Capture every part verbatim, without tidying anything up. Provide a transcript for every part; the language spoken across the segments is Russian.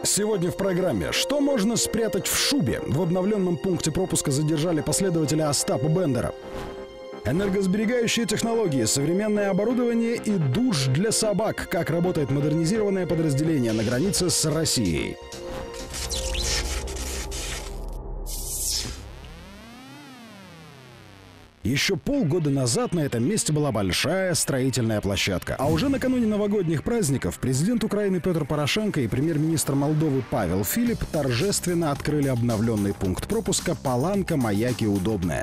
Сегодня в программе «Что можно спрятать в шубе?» В обновленном пункте пропуска задержали последователя Остапа Бендера. Энергосберегающие технологии, современное оборудование и душ для собак. Как работает модернизированное подразделение на границе с Россией. Еще полгода назад на этом месте была большая строительная площадка. А уже накануне новогодних праздников президент Украины Петр Порошенко и премьер-министр Молдовы Павел Филипп торжественно открыли обновленный пункт пропуска Паланка-Маяки Удобная.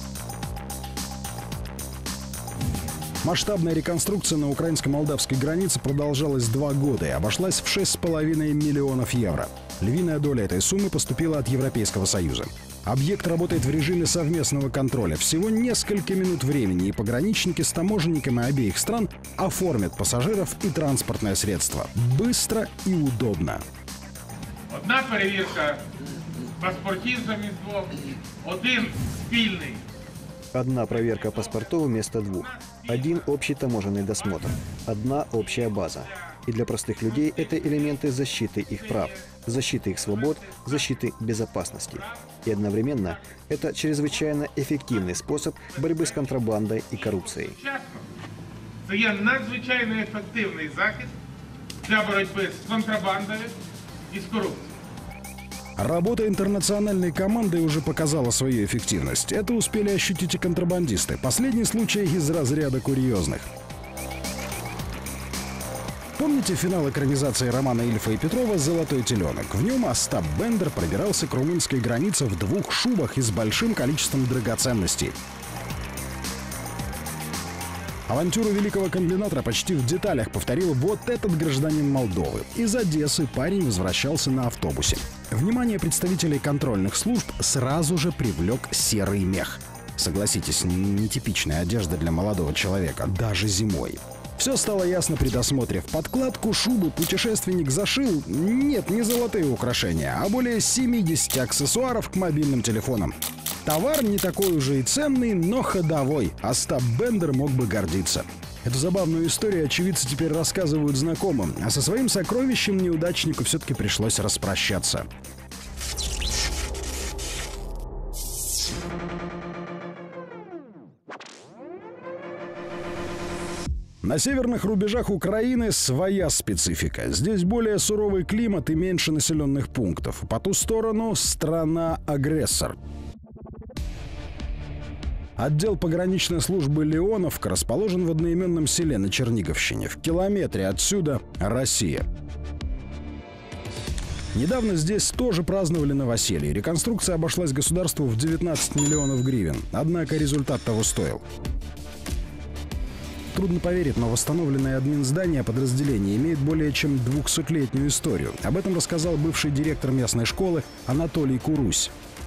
Масштабная реконструкция на украинско-молдавской границе продолжалась два года и обошлась в шесть с половиной миллионов евро. Львиная доля этой суммы поступила от Европейского Союза. Объект работает в режиме совместного контроля. Всего несколько минут времени, и пограничники с таможенниками обеих стран оформят пассажиров и транспортное средство. Быстро и удобно. Одна перевірка паспортів замість двох, один спільний. Одна проверка паспортов вместо двух. Один общий таможенный досмотр. Одна общая база. И для простых людей это элементы защиты их прав, защиты их свобод, защиты безопасности. И одновременно это чрезвычайно эффективный способ борьбы с контрабандой и коррупцией. Це є надзвичайно ефективний захід для боротьби з контрабандою і з коррупцией. Работа интернациональной команды уже показала свою эффективность. Это успели ощутить и контрабандисты. Последний случай из разряда курьезных. Помните финал экранизации романа Ильфа и Петрова «Золотой теленок»? В нем Остап Бендер пробирался к румынской границе в двух шубах и с большим количеством драгоценностей. Авантюру великого комбинатора почти в деталях повторил вот этот гражданин Молдовы. Из Одессы парень возвращался на автобусе. Внимание представителей контрольных служб сразу же привлек серый мех. Согласитесь, нетипичная одежда для молодого человека, даже зимой. Все стало ясно при досмотре. В подкладку шубы путешественник зашил, нет, не золотые украшения, а более семьдесят аксессуаров к мобильным телефонам. Товар не такой уже и ценный, но ходовой. Остап Бендер мог бы гордиться. Эту забавную историю очевидцы теперь рассказывают знакомым, а со своим сокровищем неудачнику все-таки пришлось распрощаться. На северных рубежах Украины своя специфика. Здесь более суровый климат и меньше населенных пунктов. По ту сторону страна-агрессор. Отдел пограничной службы «Леоновка» расположен в одноименном селе на Черниговщине. В километре отсюда Россия. Недавно здесь тоже праздновали новоселье. Реконструкция обошлась государству в девятнадцать миллионов гривен. Однако результат того стоил. Трудно поверить, но восстановленное админздание подразделения имеет более чем двухсотлетнюю историю. Об этом рассказал бывший директор местной школы Анатолий Курусь.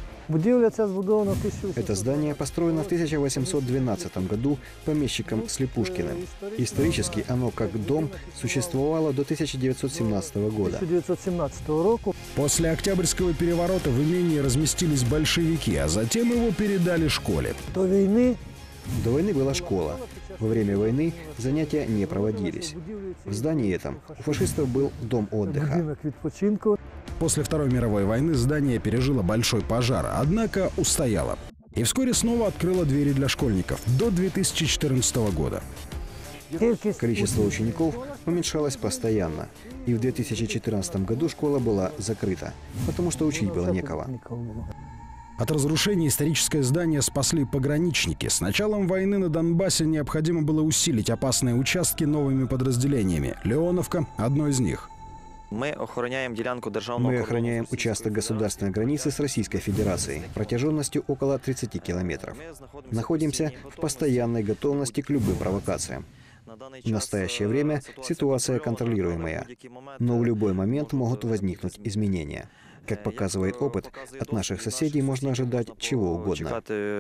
Это здание построено в тысяча восемьсот двенадцатом году помещиком Слепушкиным. Исторически оно как дом существовало до тысяча девятьсот семнадцатого года. После Октябрьского переворота в имении разместились большевики, а затем его передали школе. До войны была школа. Во время войны занятия не проводились. В здании этом у фашистов был дом отдыха. После Второй мировой войны здание пережило большой пожар, однако устояло. И вскоре снова открыло двери для школьников до две тысячи четырнадцатого года. Количество учеников уменьшалось постоянно. И в две тысячи четырнадцатом году школа была закрыта, потому что учить было некого. От разрушения историческое здание спасли пограничники. С началом войны на Донбассе необходимо было усилить опасные участки новыми подразделениями. Леоновка – одно из них. Мы охраняем делянку державного Мы охраняем участок государственной границы с Российской Федерацией протяженностью около тридцати километров. Находимся в постоянной готовности к любым провокациям. В настоящее время ситуация контролируемая, но в любой момент могут возникнуть изменения. Как показывает опыт, от наших соседей можно ожидать чего угодно.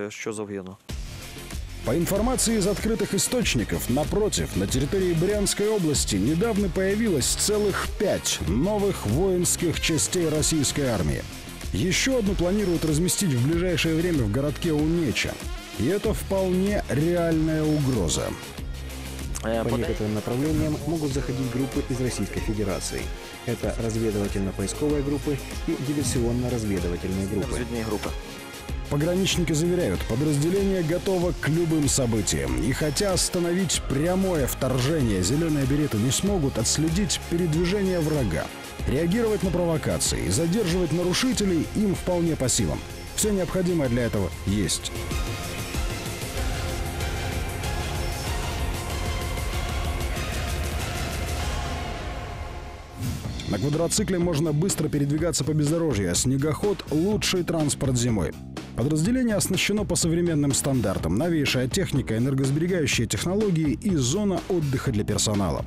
По информации из открытых источников, напротив, на территории Брянской области недавно появилось целых пять новых воинских частей российской армии. Еще одну планируют разместить в ближайшее время в городке Унеча. И это вполне реальная угроза. По некоторым направлениям могут заходить группы из Российской Федерации. Это разведывательно-поисковые группы и диверсионно-разведывательные группы. Розвідні групи. Пограничники заверяют, подразделение готово к любым событиям. И хотя остановить прямое вторжение зеленые береты не смогут, отследить передвижение врага, реагировать на провокации и задерживать нарушителей им вполне по силам. Все необходимое для этого есть. На квадроцикле можно быстро передвигаться по бездорожью, а снегоход – лучший транспорт зимой. Подразделение оснащено по современным стандартам. Новейшая техника, энергосберегающие технологии и зона отдыха для персонала.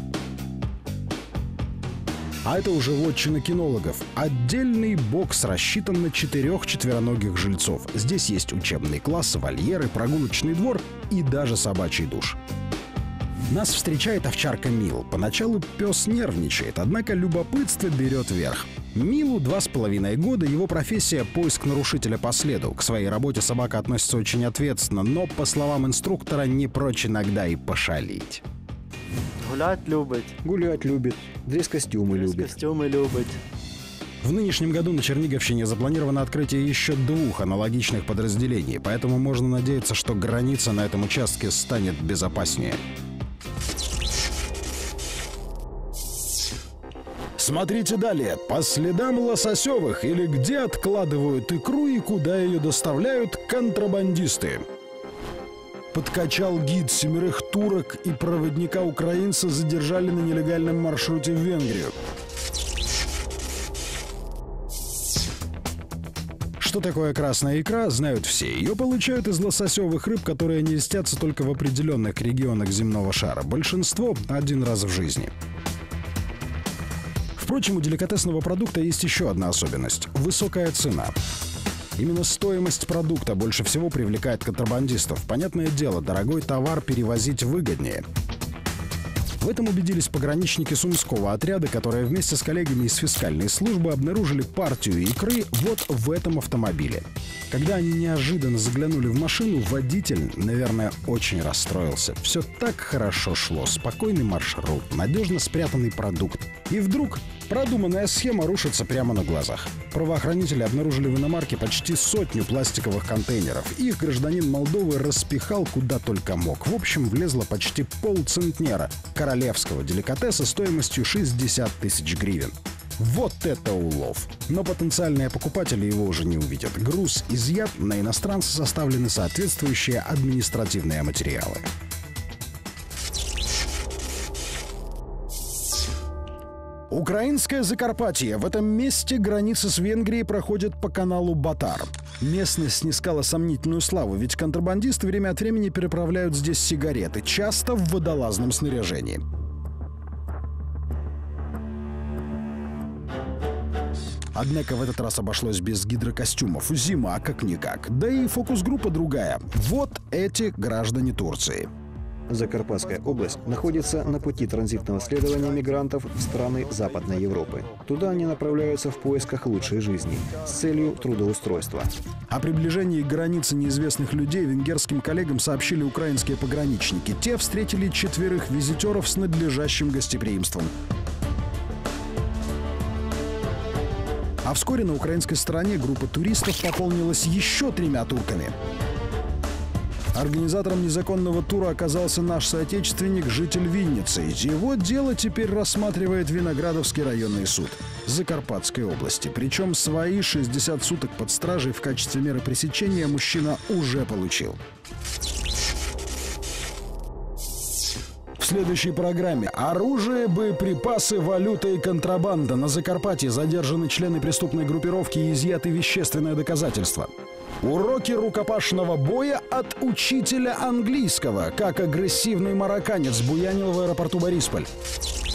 А это уже вотчина кинологов. Отдельный бокс рассчитан на четырех четвероногих жильцов. Здесь есть учебный класс, вольеры, прогулочный двор и даже собачий душ. Нас встречает овчарка Мил. Поначалу пес нервничает, однако любопытство берет верх. Милу два с половиной года, его профессия – поиск нарушителя по следу. К своей работе собака относится очень ответственно, но, по словам инструктора, не прочь иногда и пошалить. Гулять любить. Гулять любит, дресс-костюмы любит. Костюмы любить. В нынешнем году на Черниговщине запланировано открытие еще двух аналогичных подразделений, поэтому можно надеяться, что граница на этом участке станет безопаснее. Смотрите далее. По следам Лососевых, или где откладывают икру и куда ее доставляют контрабандисты. Подкачал гид, семерых турок и проводника-украинца задержали на нелегальном маршруте в Венгрию. Что такое красная икра, знают все. Ее получают из лососевых рыб, которые не льстятся только в определенных регионах земного шара. Большинство один раз в жизни. Впрочем, у деликатесного продукта есть еще одна особенность – высокая цена. Именно стоимость продукта больше всего привлекает контрабандистов. Понятное дело, дорогой товар перевозить выгоднее. В этом убедились пограничники Сумского отряда, которые вместе с коллегами из фискальной службы обнаружили партию икры вот в этом автомобиле. Когда они неожиданно заглянули в машину, водитель, наверное, очень расстроился. Все так хорошо шло, спокойный маршрут, надежно спрятанный продукт. И вдруг продуманная схема рушится прямо на глазах. Правоохранители обнаружили в иномарке почти сотню пластиковых контейнеров. Их гражданин Молдовы распихал куда только мог. В общем, влезло почти полцентнера королевского деликатеса стоимостью шестьдесят тысяч гривен. Вот это улов! Но потенциальные покупатели его уже не увидят. Груз изъят, на иностранца составлены соответствующие административные материалы. Украинское Закарпатье. В этом месте граница с Венгрией проходит по каналу Батар. Местность снискала сомнительную славу, ведь контрабандисты время от времени переправляют здесь сигареты, часто в водолазном снаряжении. Однако в этот раз обошлось без гидрокостюмов. Зима как-никак. Да и фокус-группа другая. Вот эти граждане Турции. Закарпатская область находится на пути транзитного следования мигрантов в страны Западной Европы. Туда они направляются в поисках лучшей жизни с целью трудоустройства. О приближении к границе неизвестных людей венгерским коллегам сообщили украинские пограничники. Те встретили четверых визитеров с надлежащим гостеприимством. А вскоре на украинской стороне группа туристов пополнилась еще тремя турками. Организатором незаконного тура оказался наш соотечественник, житель Винницы. Его дело теперь рассматривает Виноградовский районный суд Закарпатской области. Причем свои шестьдесят суток под стражей в качестве меры пресечения мужчина уже получил. В следующей программе: оружие, боеприпасы, валюта и контрабанда. На Закарпатье задержаны члены преступной группировки и изъяты вещественное доказательство. Уроки рукопашного боя от учителя английского. Как агрессивный марокканец буянил в аэропорту Борисполь.